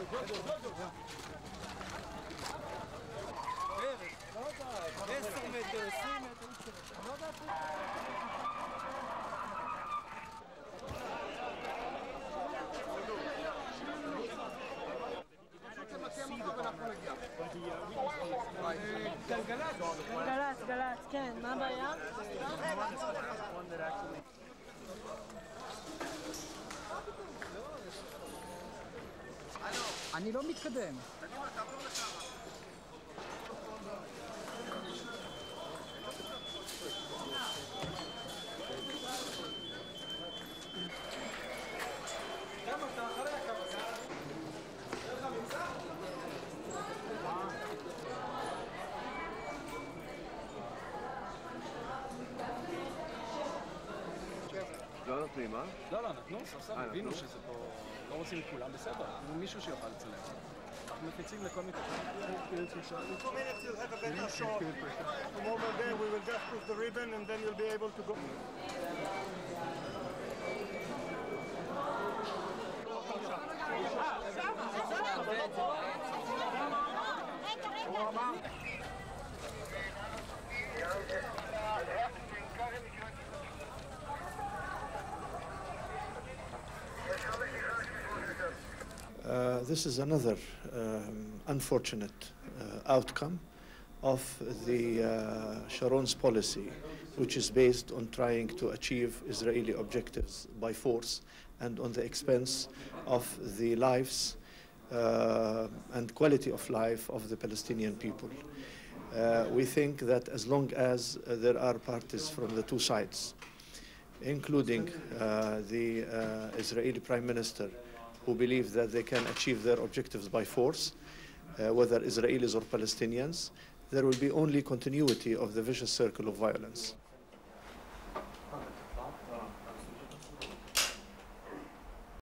גלגלצ, כן, מה הבעיה? אני לא מתקדם. לא נותנים, אה? לא, נתנו, סוף סוף, הבינו שזה פה, לא רוצים את כולם, בסדר, מישהו שיוכל לצלם. אנחנו מפיצים לכל מיני... This is another unfortunate outcome of the Sharon's policy, which is based on trying to achieve Israeli objectives by force and on the expense of the lives and quality of life of the Palestinian people. We think that as long as there are parties from the two sides, including the Israeli Prime Minister, who believe that they can achieve their objectives by force, whether Israelis or Palestinians, there will be only continuity of the vicious circle of violence.